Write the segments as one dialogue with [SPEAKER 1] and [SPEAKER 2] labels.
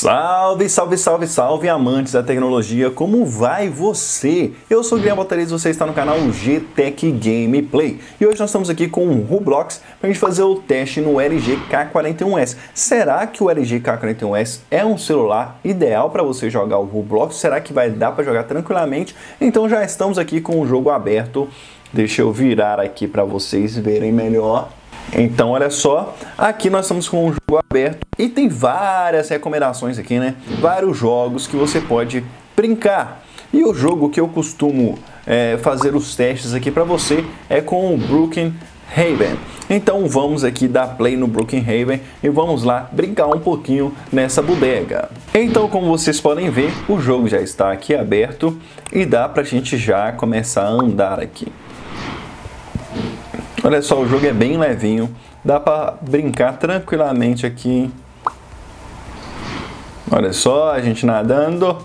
[SPEAKER 1] Salve, salve, salve, salve, amantes da tecnologia, como vai você? Eu sou o Guilherme Botarez e você está no canal GTech Gameplay. E hoje nós estamos aqui com o Roblox para a gente fazer o teste no LG K41S. Será que o LG K41S é um celular ideal para você jogar o Roblox? Será que vai dar para jogar tranquilamente? Então já estamos aqui com o jogo aberto. Deixa eu virar aqui para vocês verem melhor. Então, olha só, aqui nós estamos com um jogo aberto e tem várias recomendações aqui, né? Vários jogos que você pode brincar. E o jogo que eu costumo fazer os testes aqui para você é com o Brookhaven. Então, vamos aqui dar play no Brookhaven e vamos lá brincar um pouquinho nessa bodega. Então, como vocês podem ver, o jogo já está aqui aberto e dá pra gente já começar a andar aqui. Olha só, o jogo é bem levinho, dá para brincar tranquilamente aqui. Olha só, a gente nadando.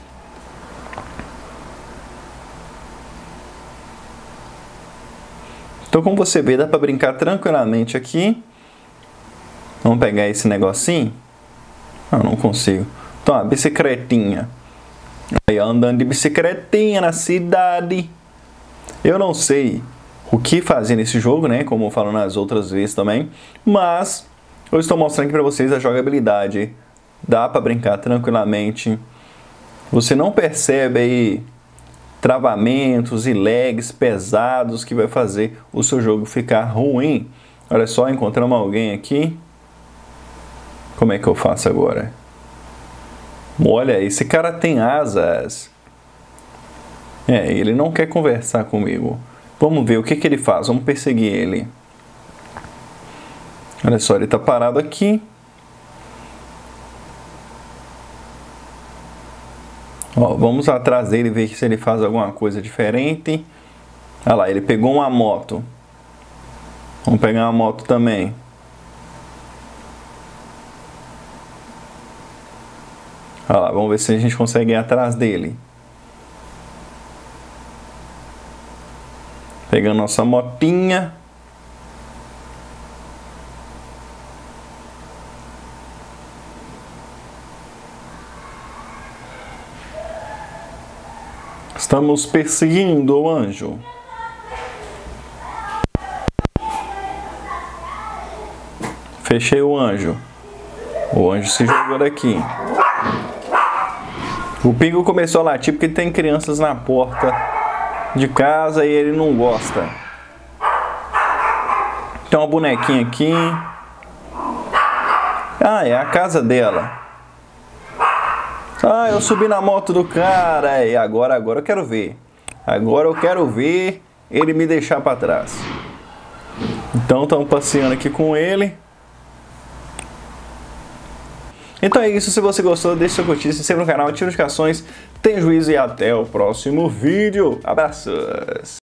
[SPEAKER 1] Então, como você vê, dá para brincar tranquilamente aqui. Vamos pegar esse negocinho. Não consigo. Então, a bicicletinha. Aí, andando de bicicletinha na cidade. Eu não sei o que fazer nesse jogo, né? Como eu falo nas outras vezes também. Mas eu estou mostrando aqui para vocês a jogabilidade. Dá para brincar tranquilamente. Você não percebe aí travamentos e lags pesados que vai fazer o seu jogo ficar ruim. Olha só, encontramos alguém aqui. Como é que eu faço agora? Olha, esse cara tem asas. Ele não quer conversar comigo. Vamos ver o que ele faz, vamos perseguir ele. Olha só, ele está parado aqui. Ó, vamos atrás dele ver se ele faz alguma coisa diferente. Olha lá, ele pegou uma moto. Vamos pegar uma moto também. Olha lá, vamos ver se a gente consegue ir atrás dele. Pegando nossa motinha. Estamos perseguindo o anjo. Fechei o anjo. O anjo se jogou daqui. O pingo começou a latir porque tem crianças na porta de casa e ele não gosta. Tem uma bonequinha aqui. É a casa dela. Eu subi na moto do cara. E agora eu quero ver. Agora eu quero ver ele me deixar para trás. Então estamos passeando aqui com ele. Então é isso, se você gostou, deixe seu curtir, se inscreva no canal, ative as notificações, tenha juízo e até o próximo vídeo. Abraços!